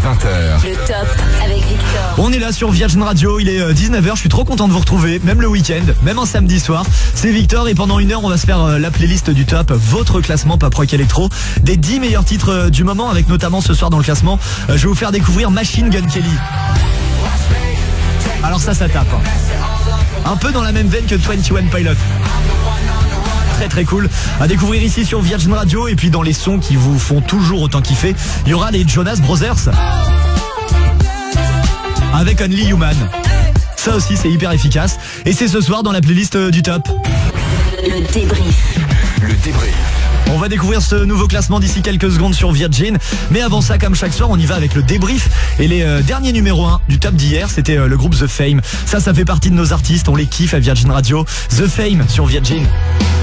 20h. Le top avec Victor. On est là sur Virgin Radio, il est 19h, je suis trop content de vous retrouver, même le week-end, même un samedi soir. C'est Victor et pendant une heure on va se faire la playlist du top, votre classement Pop Rock Electro, des 10 meilleurs titres du moment, avec notamment ce soir dans le classement, je vais vous faire découvrir Machine Gun Kelly. Alors ça tape, hein. Un peu dans la même veine que 21 Pilot. Très très cool à découvrir ici sur Virgin Radio. Et puis dans les sons qui vous font toujours autant kiffer, il y aura les Jonas Brothers avec Only Human. Ça aussi c'est hyper efficace. Et c'est ce soir dans la playlist du top. Le débrief. Le débrief. On va découvrir ce nouveau classement d'ici quelques secondes sur Virgin. Mais avant ça, comme chaque soir, on y va avec le débrief. Et les derniers numéros 1 du top d'hier, c'était le groupe The Fame. Ça fait partie de nos artistes, on les kiffe à Virgin Radio. The Fame sur Virgin.